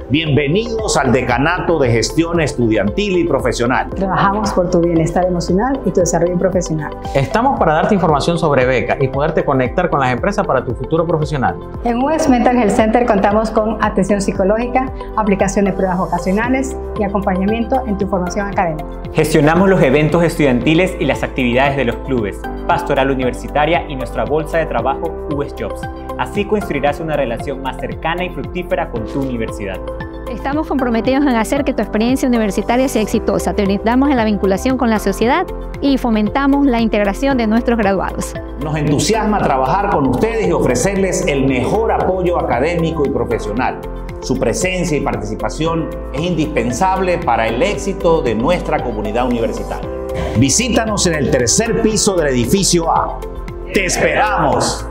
Bienvenidos al Decanato de Gestión Estudiantil y Profesional. Trabajamos por tu bienestar emocional y tu desarrollo profesional. Estamos para darte información sobre becas y poderte conectar con las empresas para tu futuro profesional. En UX Mental Health Center contamos con atención psicológica, aplicación de pruebas vocacionales y acompañamiento en tu formación académica. Gestionamos los eventos estudiantiles y las actividades de los clubes, pastoral universitaria y nuestra bolsa de trabajo US Jobs. Así construirás una relación más cercana y fructífera con tu universidad. Estamos comprometidos en hacer que tu experiencia universitaria sea exitosa. Te orientamos en la vinculación con la sociedad y fomentamos la integración de nuestros graduados. Nos entusiasma trabajar con ustedes y ofrecerles el mejor apoyo académico y profesional. Su presencia y participación es indispensable para el éxito de nuestra comunidad universitaria. Visítanos en el tercer piso del edificio A. ¡Te esperamos!